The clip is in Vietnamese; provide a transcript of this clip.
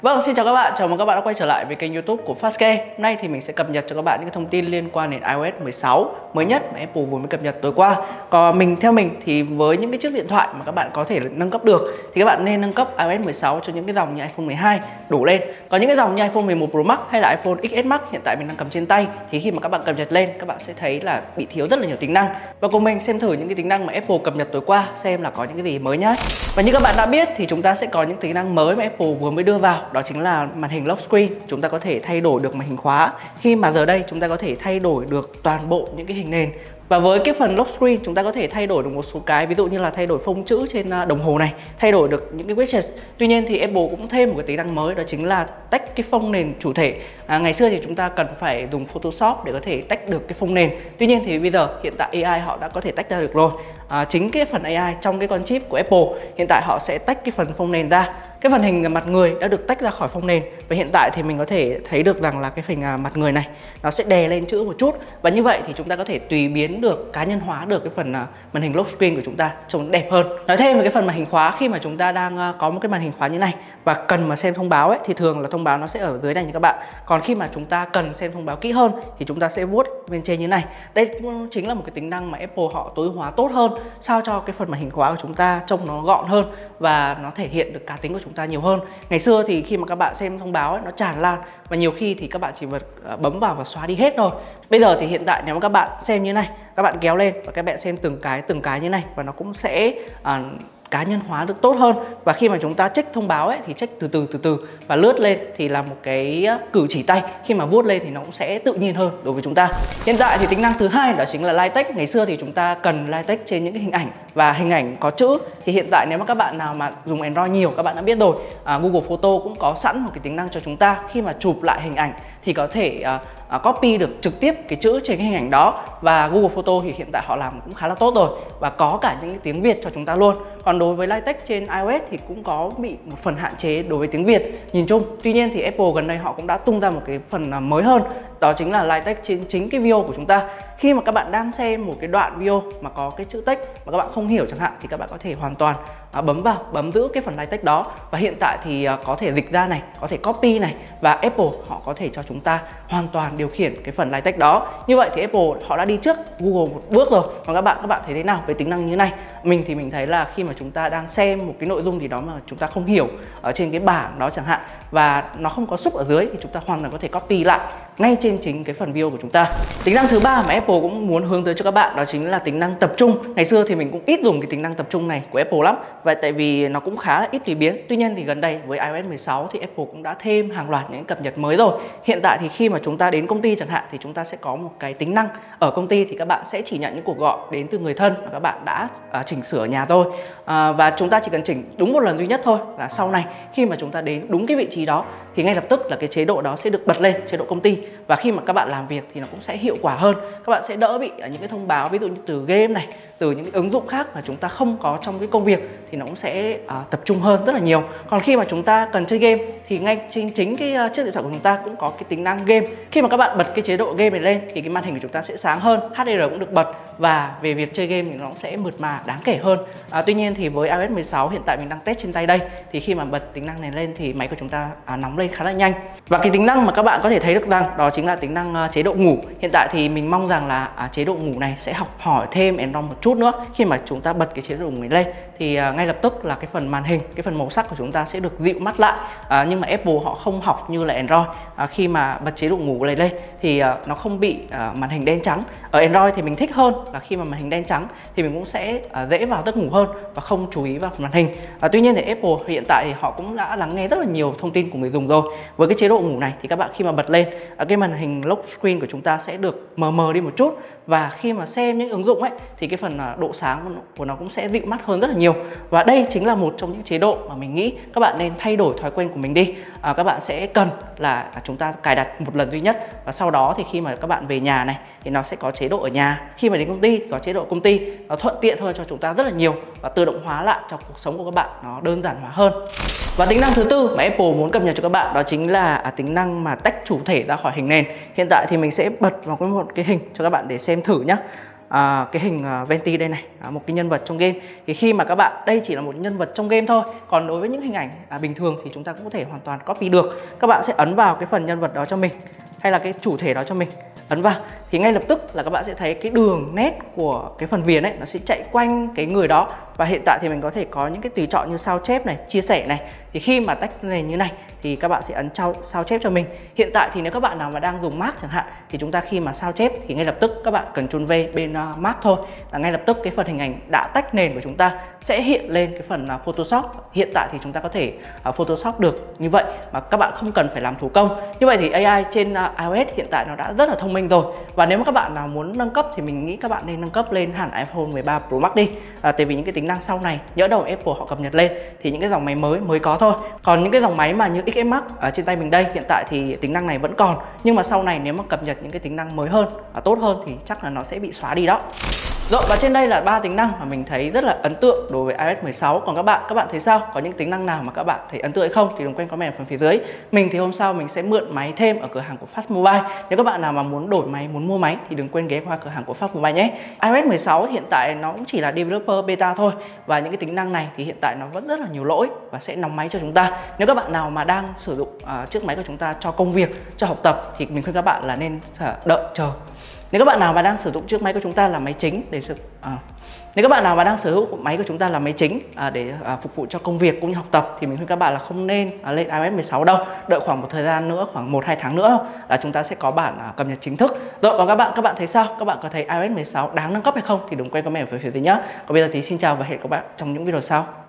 Vâng, xin chào các bạn, chào mừng các bạn đã quay trở lại với kênh YouTube của Fastcare. Hôm nay thì mình sẽ cập nhật cho các bạn những thông tin liên quan đến iOS 16 mới nhất mà Apple vừa mới cập nhật tối qua. Còn theo mình thì với những cái chiếc điện thoại mà các bạn có thể nâng cấp được thì các bạn nên nâng cấp iOS 16 cho những cái dòng như iPhone 12 đổ lên. Còn những cái dòng như iPhone 11 Pro Max hay là iPhone XS Max hiện tại mình đang cầm trên tay thì khi mà các bạn cập nhật lên các bạn sẽ thấy là bị thiếu rất là nhiều tính năng. Và cùng mình xem thử những cái tính năng mà Apple cập nhật tối qua xem là có những cái gì mới nhất. Và như các bạn đã biết thì chúng ta sẽ có những tính năng mới mà Apple vừa mới đưa vào, đó chính là màn hình lock screen. Chúng ta có thể thay đổi được màn hình khóa. Khi mà giờ đây chúng ta có thể thay đổi được toàn bộ những cái hình nền. Và với cái phần lock screen chúng ta có thể thay đổi được một số cái, ví dụ như là thay đổi phông chữ trên đồng hồ này, thay đổi được những cái widget. Tuy nhiên thì Apple cũng thêm một cái tính năng mới, đó chính là tách cái phông nền chủ thể. Ngày xưa thì chúng ta cần phải dùng Photoshop để có thể tách được cái phông nền. Tuy nhiên thì bây giờ hiện tại AI họ đã có thể tách ra được rồi. Chính cái phần AI trong cái con chip của Apple hiện tại họ sẽ tách cái phần phông nền ra. Cái phần hình mặt người đã được tách ra khỏi phông nền. Và hiện tại thì mình có thể thấy được rằng là cái hình mặt người này nó sẽ đè lên chữ một chút. Và như vậy thì chúng ta có thể tùy biến được, cá nhân hóa được cái phần màn hình lock screen của chúng ta trông đẹp hơn. Nói thêm về cái phần màn hình khóa, khi mà chúng ta đang có một cái màn hình khóa như này và cần mà xem thông báo ấy, thì thường là thông báo nó sẽ ở dưới này như các bạn. Còn khi mà chúng ta cần xem thông báo kỹ hơn thì chúng ta sẽ vuốt bên trên như này. Đây cũng chính là một cái tính năng mà Apple họ tối ưu hóa tốt hơn, sao cho cái phần màn hình khóa của chúng ta trông nó gọn hơn và nó thể hiện được cá tính của chúng ta nhiều hơn. Ngày xưa thì khi mà các bạn xem thông báo ấy, nó tràn lan và nhiều khi thì các bạn chỉ việc bấm vào và xóa đi hết thôi. Bây giờ thì hiện tại nếu mà các bạn xem như này, các bạn kéo lên và các bạn xem từng cái như này và nó cũng sẽ cá nhân hóa được tốt hơn. Và khi mà chúng ta check thông báo ấy, thì check từ từ và lướt lên thì là một cái cử chỉ tay, khi mà vuốt lên thì nó cũng sẽ tự nhiên hơn đối với chúng ta. Hiện tại thì tính năng thứ hai đó chính là Light Text. Ngày xưa thì chúng ta cần Light Text trên những cái hình ảnh và hình ảnh có chữ, thì hiện tại nếu mà các bạn nào mà dùng Android nhiều các bạn đã biết rồi, Google Photo cũng có sẵn một cái tính năng cho chúng ta, khi mà chụp lại hình ảnh thì có thể copy được trực tiếp cái chữ trên cái hình ảnh đó. Và Google Photo thì hiện tại họ làm cũng khá là tốt rồi và có cả những cái tiếng Việt cho chúng ta luôn. Còn đối với Light Text trên iOS thì cũng có bị một phần hạn chế đối với tiếng Việt nhìn chung. Tuy nhiên thì Apple gần đây họ cũng đã tung ra một cái phần mới hơn, đó chính là Light Text trên chính cái video của chúng ta. Khi mà các bạn đang xem một cái đoạn video mà có cái chữ text mà các bạn không hiểu chẳng hạn thì các bạn có thể hoàn toàn bấm giữ cái phần Light Text đó. Và hiện tại thì có thể dịch ra này, có thể copy này, và Apple họ có thể cho chúng ta hoàn toàn điều khiển cái phần Light Text đó. Như vậy thì Apple họ đã đi trước Google một bước rồi. Còn các bạn thấy thế nào về tính năng như này? Mình thì mình thấy là khi mà chúng ta đang xem một cái nội dung gì đó mà chúng ta không hiểu ở trên cái bảng đó chẳng hạn và nó không có xúc ở dưới thì chúng ta hoàn toàn có thể copy lại ngay trên chính cái phần video của chúng ta. Tính năng thứ ba mà Apple cũng muốn hướng tới cho các bạn đó chính là tính năng tập trung. Ngày xưa thì mình cũng ít dùng cái tính năng tập trung này của Apple lắm, vậy tại vì nó cũng khá là ít tùy biến. Tuy nhiên thì gần đây với iOS 16 thì Apple cũng đã thêm hàng loạt những cập nhật mới rồi. Hiện tại thì khi mà chúng ta đến công ty chẳng hạn thì chúng ta sẽ có một cái tính năng ở công ty, thì các bạn sẽ chỉ nhận những cuộc gọi đến từ người thân mà các bạn đã chỉnh sửa ở nhà thôi. Và chúng ta chỉ cần chỉnh đúng một lần duy nhất thôi, là sau này khi mà chúng ta đến đúng cái vị trí đó thì ngay lập tức là cái chế độ đó sẽ được bật lên, chế độ công ty. Và khi mà các bạn làm việc thì nó cũng sẽ hiệu quả hơn, các bạn sẽ đỡ bị những cái thông báo ví dụ như từ game này, từ những cái ứng dụng khác mà chúng ta không có trong cái công việc thì nó cũng sẽ tập trung hơn rất là nhiều. Còn khi mà chúng ta cần chơi game thì ngay trên chính cái chiếc điện thoại của chúng ta cũng có cái tính năng game. Khi mà các bạn bật cái chế độ game này lên thì cái màn hình của chúng ta sẽ sáng hơn, HDR cũng được bật và về việc chơi game thì nó cũng sẽ mượt mà đáng kể hơn. Tuy nhiên thì với iOS 16 hiện tại mình đang test trên tay đây thì khi mà bật tính năng này lên thì máy của chúng ta nóng lên khá là nhanh. Và cái tính năng mà các bạn có thể thấy được rằng đó chính là tính năng chế độ ngủ. Hiện tại thì mình mong rằng là chế độ ngủ này sẽ học hỏi thêm Android một chút nữa. Khi mà chúng ta bật cái chế độ ngủ này lên thì ngay lập tức là cái phần màn hình, cái phần màu sắc của chúng ta sẽ được dịu mắt lại. Nhưng mà Apple họ không học như là Android. Khi mà bật chế độ ngủ này lên thì nó không bị màn hình đen trắng. Ở Android thì mình thích hơn là khi mà màn hình đen trắng thì mình cũng sẽ dễ vào giấc ngủ hơn và không chú ý vào màn hình. Tuy nhiên thì Apple hiện tại thì họ cũng đã lắng nghe rất là nhiều thông tin của người dùng rồi. Với cái chế độ ngủ này thì các bạn khi mà bật lên cái màn hình lock screen của chúng ta sẽ được mờ đi một chút, và khi mà xem những ứng dụng ấy thì cái phần độ sáng của nó cũng sẽ dịu mắt hơn rất là nhiều. Và đây chính là một trong những chế độ mà mình nghĩ các bạn nên thay đổi thói quen của mình đi. Các bạn sẽ cần là chúng ta cài đặt một lần duy nhất, và sau đó thì khi mà các bạn về nhà này thì nó sẽ có chế độ ở nhà, khi mà đến công ty thì có chế độ công ty, nó thuận tiện hơn cho chúng ta rất là nhiều và tự động hóa lại cho cuộc sống của các bạn nó đơn giản hóa hơn. Và tính năng thứ tư mà Apple muốn cập nhật cho các bạn đó chính là tính năng mà tách chủ thể ra khỏi hình nền. Hiện tại thì mình sẽ bật vào một cái hình cho các bạn để xem thử nhé. cái hình Venti đây này, một cái nhân vật trong game. Thì khi mà các bạn, đây chỉ là một nhân vật trong game thôi, còn đối với những hình ảnh bình thường thì chúng ta cũng có thể hoàn toàn copy được. Các bạn sẽ ấn vào cái phần nhân vật đó cho mình, hay là cái chủ thể đó cho mình, ấn vào thì ngay lập tức là các bạn sẽ thấy cái đường nét của cái phần viền ấy nó sẽ chạy quanh cái người đó. Và hiện tại thì mình có thể có những cái tùy chọn như sao chép này, chia sẻ này. Thì khi mà tách nền như này thì các bạn sẽ ấn sao chép cho mình. Hiện tại thì nếu các bạn nào mà đang dùng Mac chẳng hạn thì chúng ta khi mà sao chép thì ngay lập tức các bạn Ctrl V bên Mac thôi là ngay lập tức cái phần hình ảnh đã tách nền của chúng ta sẽ hiện lên cái phần Photoshop. Hiện tại thì chúng ta có thể Photoshop được như vậy mà các bạn không cần phải làm thủ công. Như vậy thì AI trên iOS hiện tại nó đã rất là thông minh rồi. Và nếu mà các bạn nào muốn nâng cấp thì mình nghĩ các bạn nên nâng cấp lên hẳn iPhone 13 Pro Max đi. Tại vì những cái tính năng sau này nhỡ đâu Apple họ cập nhật lên thì những cái dòng máy mới có thôi. Còn những cái dòng máy mà như XS Max ở trên tay mình đây hiện tại thì tính năng này vẫn còn, nhưng mà sau này nếu mà cập nhật những cái tính năng mới hơn và tốt hơn thì chắc là nó sẽ bị xóa đi đó. Rồi, và trên đây là 3 tính năng mà mình thấy rất là ấn tượng đối với iOS 16. Còn các bạn thấy sao? Có những tính năng nào mà các bạn thấy ấn tượng hay không thì đừng quên comment ở phần phía dưới. Mình thì hôm sau mình sẽ mượn máy thêm ở cửa hàng của Fast Mobile. Nếu các bạn nào mà muốn đổi máy, muốn mua máy thì đừng quên ghé qua cửa hàng của Fast Mobile nhé. iOS 16 hiện tại nó cũng chỉ là developer beta thôi, và những cái tính năng này thì hiện tại nó vẫn rất là nhiều lỗi và sẽ nóng máy cho chúng ta. Nếu các bạn nào mà đang sử dụng chiếc máy của chúng ta cho công việc, cho học tập thì mình khuyên các bạn là nên đợi chờ. Nếu các bạn nào mà đang sử dụng chiếc máy của chúng ta là máy chính để nếu các bạn nào mà đang sở hữu máy của chúng ta là máy chính để phục vụ cho công việc cũng như học tập thì mình khuyên các bạn là không nên lên iOS 16 đâu. Đợi khoảng một thời gian nữa, khoảng 1-2 tháng nữa là chúng ta sẽ có bản cập nhật chính thức. Rồi, còn các bạn thấy sao? Các bạn có thấy iOS 16 đáng nâng cấp hay không thì đừng quên comment ở phía dưới nhé. Còn bây giờ thì xin chào và hẹn gặp các bạn trong những video sau.